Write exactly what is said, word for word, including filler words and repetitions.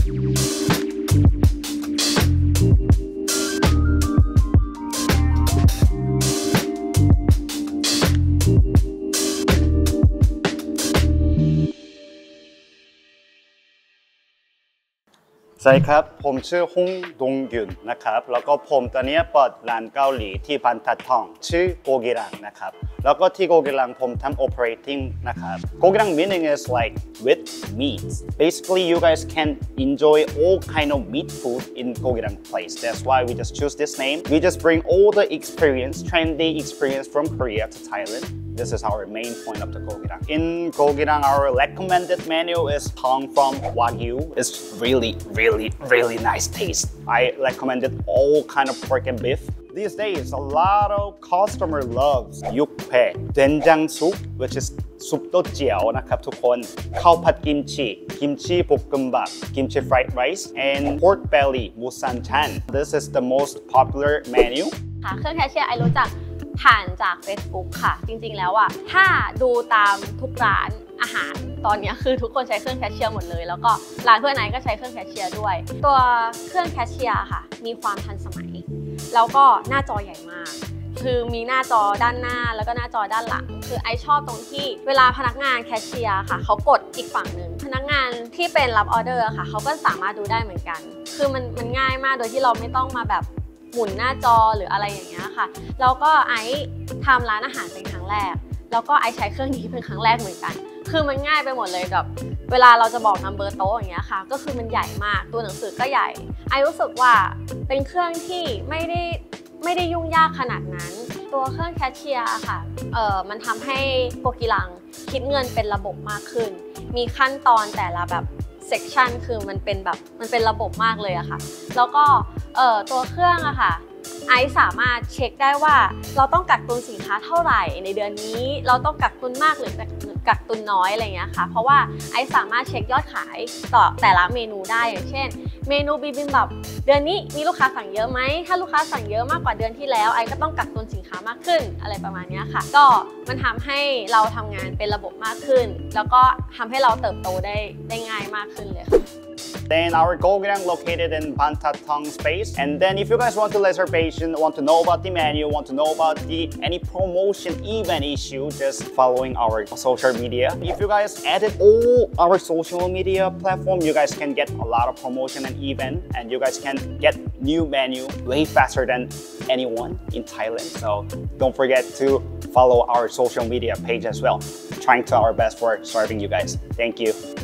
สวัสดีครับผมชื่อฮงดงยุนนะครับแล้วก็ผมตอนนี้เปิดร้านเกาหลีที่บรรทัดทองชื่อโกกิรังนะครับแล้วก็ที่โกกิรังผมทำ operating นะครับโกกิรัง meaning is like with meats basically you guys can enjoy all kind of meat food in Gogirang place that's why we just choose this name we just bring all the experience trendy experience from Korea to Thailand This is our main point of the Gogirang. In Gogirang, our recommended menu is tongue from Wagyu. It's really, really, really nice taste. I recommended all kind of pork and beef. These days, a lot of customer loves yukpae, doenjang soup, which is soup to jiao นะครับทุกคนข้าวผัดกิมจิ kimchi bokkeumbap, kimchi fried rice, and pork belly, musanchan. This is the most popular menu. ค่ะเครื่องแคชเชียร์ไอรู้จักผ่านจาก Facebook ค่ะจริงๆแล้วอะถ้าดูตามทุกร้านอาหารตอนนี้คือทุกคนใช้เครื่องแคชเชียร์หมดเลยแล้วก็ร้านเพื่อนไหนก็ใช้เครื่องแคชเชียร์ด้วยตัวเครื่องแคชเชียร์ค่ะมีความทันสมัยแล้วก็หน้าจอใหญ่มากคือมีหน้าจอด้านหน้าแล้วก็หน้าจอด้านหลังคือไอชอบตรงที่เวลาพนักงานแคชเชียร์ค่ะเขากดอีกฝั่งหนึ่งพนักงานที่เป็นรับออเดอร์ค่ะเขาก็สามารถดูได้เหมือนกันคือมันมันง่ายมากโดยที่เราไม่ต้องมาแบบหมุนหน้าจอหรืออะไรอย่างเงี้ยค่ะแล้วก็ไอทำร้านอาหารเป็นครั้งแรกแล้วก็ไอใช้เครื่องนี้เป็นครั้งแรกเหมือนกันคือมันง่ายไปหมดเลยแบบเวลาเราจะบอกนัมเบอร์โต๊ะอย่างเงี้ยค่ะก็คือมันใหญ่มากตัวหนังสือก็ใหญ่ไอรู้สึกว่าเป็นเครื่องที่ไม่ได้ไม่ได้ยุ่งยากขนาดนั้นตัวเครื่องแคชเชียร์ค่ะเอ่อมันทำให้โกกิรังคิดเงินเป็นระบบมากขึ้นมีขั้นตอนแต่ละแบบเซกชันคือมันเป็นแบบมันเป็นระบบมากเลยอะค่ะแล้วก็เอ่อตัวเครื่องอะค่ะไอซ์สามารถเช็คได้ว่าเราต้องกักตุนสินค้าเท่าไหร่ในเดือนนี้เราต้องกักตุนมากหรือกักตุนน้อยอะไรเงี้ยค่ะเพราะว่าไอซ์สามารถเช็คยอดขายต่อแต่ละเมนูได้อย่างเช่นเมนูบิบิมบับเดือนนี้มีลูกค้าสั่งเยอะไหมถ้าลูกค้าสั่งเยอะมากกว่าเดือนที่แล้วไอซ์ก็ต้องกักตุนสินค้ามากขึ้นอะไรประมาณนี้ค่ะก็มันทำให้เราทำงานเป็นระบบมากขึ้นแล้วก็ทำให้เราเติบโตได้ได้ง่ายมากขึ้นเลยค่ะ Then our Gogirang located in Bantatong space. And then if you guys want to reservation, want to know about the menu, want to know about the any promotion event issue, just following our social media. If you guys added all our social media platform, you guys can get a lot of promotion and event, and you guys can get new menu way faster than anyone in Thailand. So don't forget to follow our social media page as well. Trying to our best for serving you guys. Thank you.